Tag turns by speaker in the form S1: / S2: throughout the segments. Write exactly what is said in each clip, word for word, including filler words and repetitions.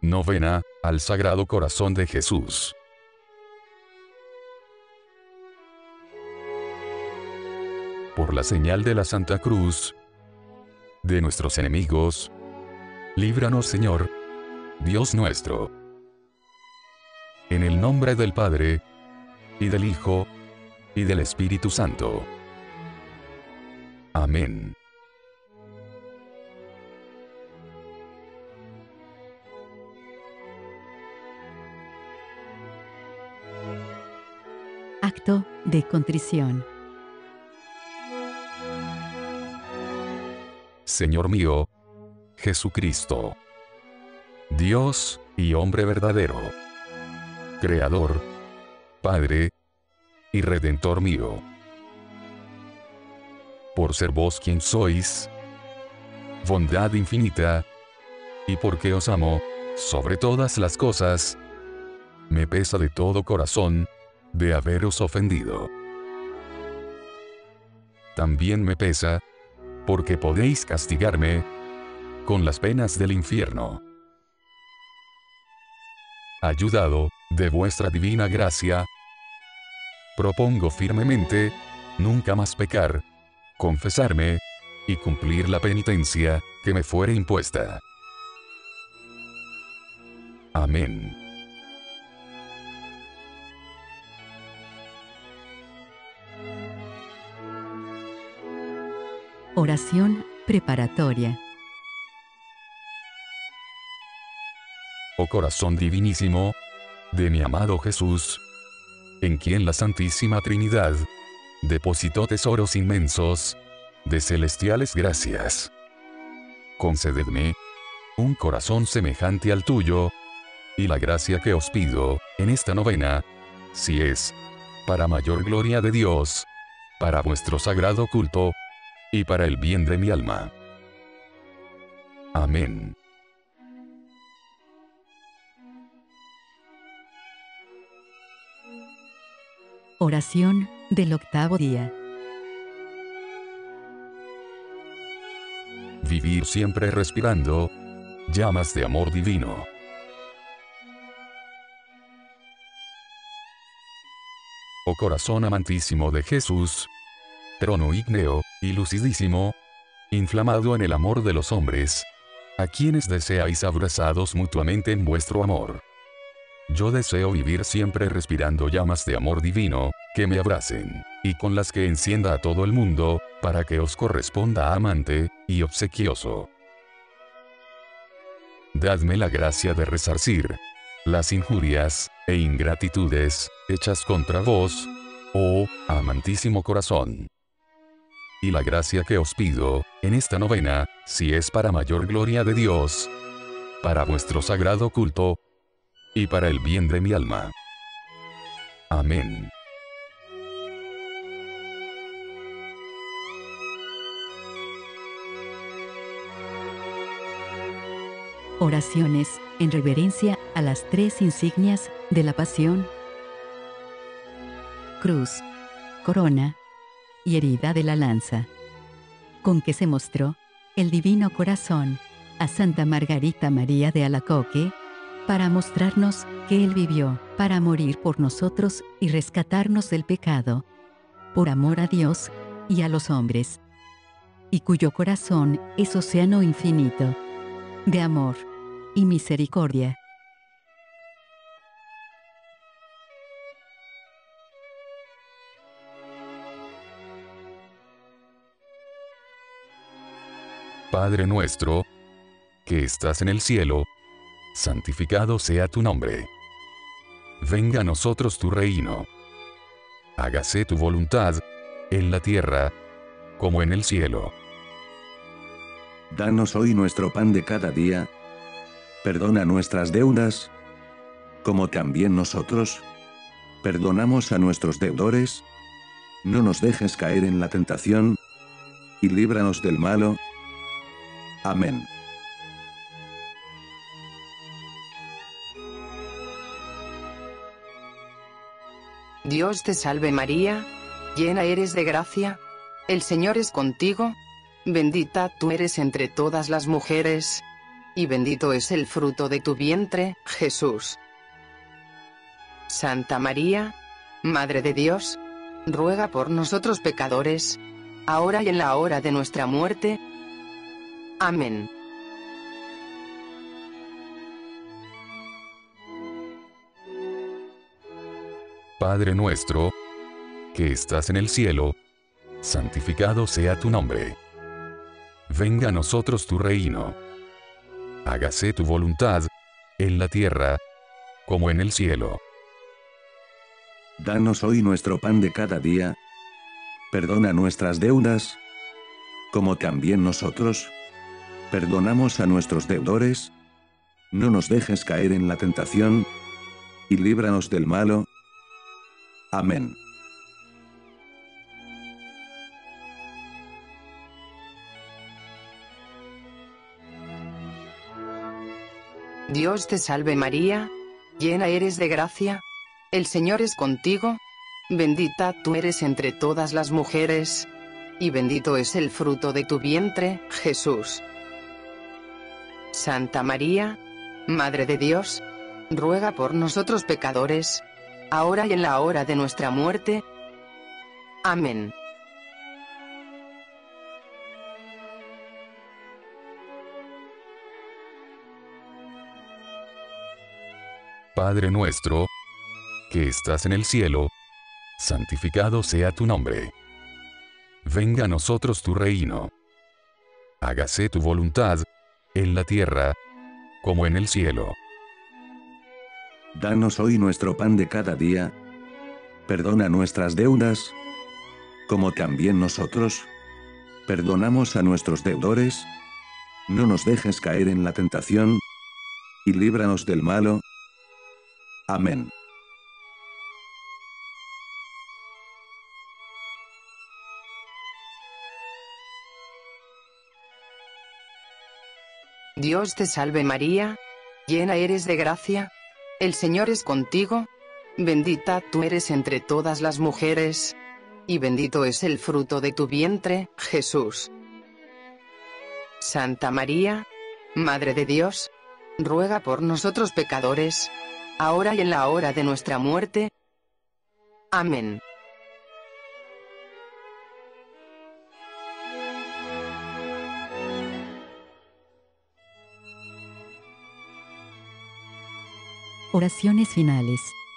S1: Novena, al Sagrado Corazón de Jesús. Por la señal de la Santa Cruz de nuestros enemigos, líbranos, Señor, Dios nuestro. En el nombre del Padre, y del Hijo, y del Espíritu Santo. Amén.
S2: Acto de contrición.
S1: Señor mío, Jesucristo, Dios y hombre verdadero, Creador, Padre y Redentor mío. Por ser vos quien sois, bondad infinita, y porque os amo, sobre todas las cosas, me pesa de todo corazón, de haberos ofendido. También me pesa, porque podéis castigarme con las penas del infierno. Ayudado de vuestra divina gracia, propongo firmemente nunca más pecar, confesarme y cumplir la penitencia que me fuere impuesta. Amén.
S2: Oración preparatoria.
S1: Oh corazón divinísimo de mi amado Jesús, en quien la Santísima Trinidad depositó tesoros inmensos de celestiales gracias. Concededme un corazón semejante al tuyo, y la gracia que os pido en esta novena, si es para mayor gloria de Dios, para vuestro sagrado culto, y para el bien de mi alma. Amén.
S2: Oración del octavo día.
S1: Vivir siempre respirando llamas de amor divino. Oh corazón amantísimo de Jesús, trono ígneo y lucidísimo, inflamado en el amor de los hombres, a quienes deseáis abrazados mutuamente en vuestro amor. Yo deseo vivir siempre respirando llamas de amor divino, que me abracen, y con las que encienda a todo el mundo, para que os corresponda amante y obsequioso. Dadme la gracia de resarcir las injurias e ingratitudes hechas contra vos, oh amantísimo corazón. Y la gracia que os pido en esta novena, si es para mayor gloria de Dios, para vuestro sagrado culto, y para el bien de mi alma. Amén.
S2: Oraciones en reverencia a las tres insignias de la pasión: cruz, corona y herida de la lanza, con que se mostró el divino corazón a Santa Margarita María de Alacoque, para mostrarnos que Él vivió para morir por nosotros y rescatarnos del pecado, por amor a Dios y a los hombres, y cuyo corazón es océano infinito de amor y misericordia.
S1: Padre nuestro, que estás en el cielo, santificado sea tu nombre. Venga a nosotros tu reino. Hágase tu voluntad, en la tierra, como en el cielo.
S3: Danos hoy nuestro pan de cada día. Perdona nuestras deudas, como también nosotros perdonamos a nuestros deudores. No nos dejes caer en la tentación, y líbranos del malo. Amén.
S4: Dios te salve María, llena eres de gracia, el Señor es contigo, bendita tú eres entre todas las mujeres, y bendito es el fruto de tu vientre, Jesús. Santa María, Madre de Dios, ruega por nosotros pecadores, ahora y en la hora de nuestra muerte. Amén.
S1: Padre nuestro, que estás en el cielo, santificado sea tu nombre. Venga a nosotros tu reino. Hágase tu voluntad, en la tierra, como en el cielo.
S3: Danos hoy nuestro pan de cada día. Perdona nuestras deudas, como también nosotros perdonamos a nuestros deudores. No nos dejes caer en la tentación, y líbranos del malo. Amén.
S4: Dios te salve María, llena eres de gracia, el Señor es contigo, bendita tú eres entre todas las mujeres, y bendito es el fruto de tu vientre, Jesús. Santa María, Madre de Dios, ruega por nosotros pecadores, ahora y en la hora de nuestra muerte. Amén.
S1: Padre nuestro, que estás en el cielo, santificado sea tu nombre. Venga a nosotros tu reino. Hágase tu voluntad, en la tierra, como en el cielo.
S3: Danos hoy nuestro pan de cada día. Perdona nuestras deudas, como también nosotros perdonamos a nuestros deudores. No nos dejes caer en la tentación, y líbranos del malo. Amén.
S4: Dios te salve María, llena eres de gracia, el Señor es contigo, bendita tú eres entre todas las mujeres, y bendito es el fruto de tu vientre, Jesús. Santa María, Madre de Dios, ruega por nosotros pecadores, ahora y en la hora de nuestra muerte. Amén.
S2: Oraciones finales.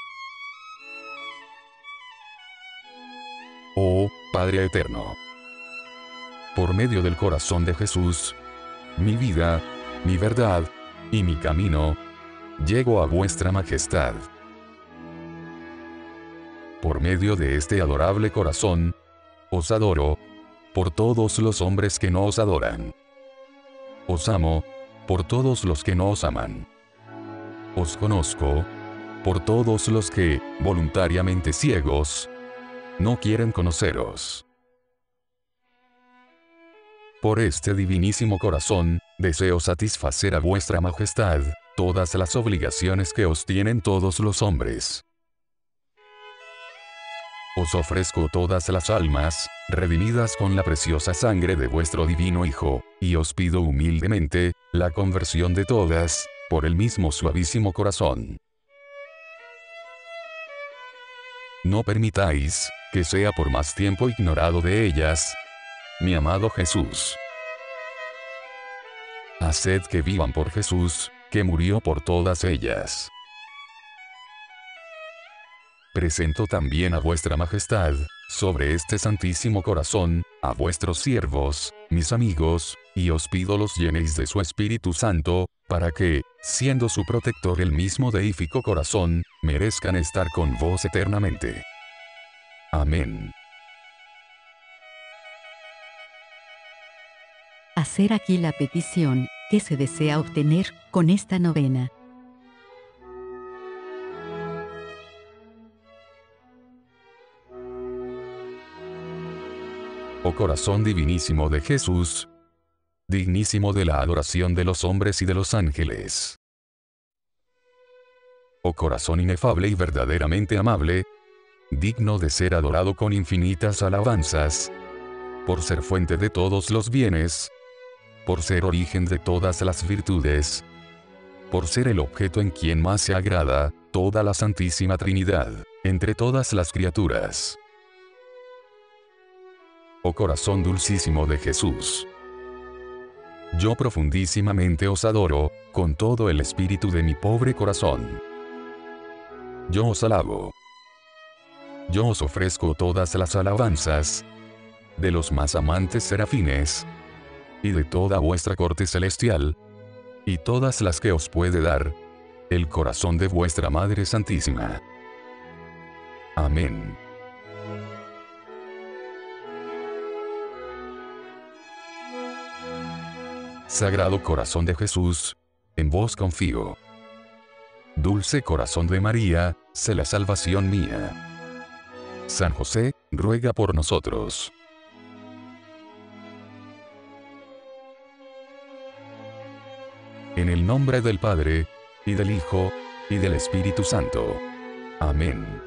S1: Oh, Padre eterno, por medio del corazón de Jesús, mi vida, mi verdad, y mi camino, llego a vuestra majestad. Por medio de este adorable corazón, os adoro, por todos los hombres que no os adoran. Os amo, por todos los que no os aman. Os conozco, por todos los que, voluntariamente ciegos, no quieren conoceros. Por este divinísimo corazón, deseo satisfacer a vuestra majestad todas las obligaciones que os tienen todos los hombres. Os ofrezco todas las almas, redimidas con la preciosa sangre de vuestro divino Hijo, y os pido humildemente, la conversión de todas, por el mismo suavísimo corazón. No permitáis, que sea por más tiempo ignorado de ellas, mi amado Jesús. Haced que vivan por Jesús, que murió por todas ellas. Presento también a vuestra majestad, sobre este santísimo corazón, a vuestros siervos, mis amigos, y os pido los llenéis de su Espíritu Santo, para que, siendo su protector el mismo deífico corazón, merezcan estar con vos eternamente. Amén.
S2: Hacer aquí la petición que se desea obtener con esta novena.
S1: Oh corazón divinísimo de Jesús, dignísimo de la adoración de los hombres y de los ángeles. Oh corazón inefable y verdaderamente amable, digno de ser adorado con infinitas alabanzas, por ser fuente de todos los bienes, por ser origen de todas las virtudes, por ser el objeto en quien más se agrada toda la Santísima Trinidad, entre todas las criaturas. Oh corazón dulcísimo de Jesús, yo profundísimamente os adoro, con todo el espíritu de mi pobre corazón. Yo os alabo. Yo os ofrezco todas las alabanzas de los más amantes serafines y de toda vuestra corte celestial, y todas las que os puede dar el corazón de vuestra Madre Santísima. Amén. Sagrado Corazón de Jesús, en vos confío. Dulce Corazón de María, sé la salvación mía. San José, ruega por nosotros. En el nombre del Padre, y del Hijo, y del Espíritu Santo. Amén.